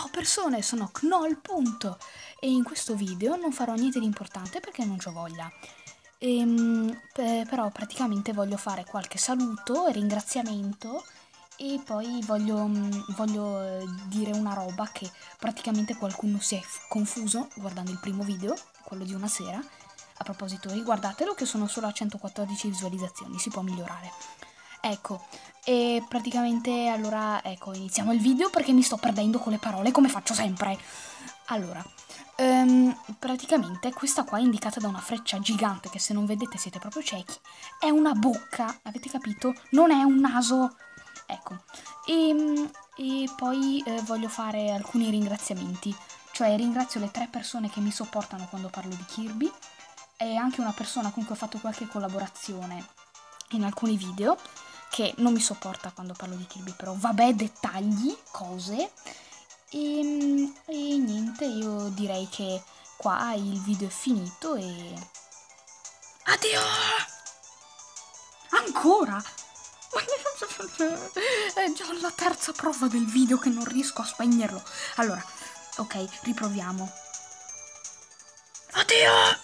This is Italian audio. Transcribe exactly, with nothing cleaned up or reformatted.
Ciao persone, sono Knoll. Punto. E in questo video non farò niente di importante perché non c'ho voglia. Ehm, pe- però praticamente voglio fare qualche saluto e ringraziamento e poi voglio, mm, voglio eh, dire una roba che praticamente qualcuno si è f- confuso guardando il primo video, quello di una sera. A proposito, riguardatelo che sono solo a centoquattordici visualizzazioni, si può migliorare. Ecco, e praticamente allora, ecco, iniziamo il video perché mi sto perdendo con le parole come faccio sempre. Allora, ehm, praticamente questa qua è indicata da una freccia gigante che se non vedete siete proprio ciechi, è una bocca, avete capito? Non è un naso. Ecco, e, e poi eh, voglio fare alcuni ringraziamenti, cioè ringrazio le tre persone che mi sopportano quando parlo di Kirby e anche una persona con cui ho fatto qualche collaborazione in alcuni video che non mi sopporta quando parlo di Kirby, però vabbè, dettagli, cose. E, e niente, io direi che qua il video è finito e... Addio! Ancora? È già la terza prova del video che non riesco a spegnerlo. Allora, ok, riproviamo. Addio!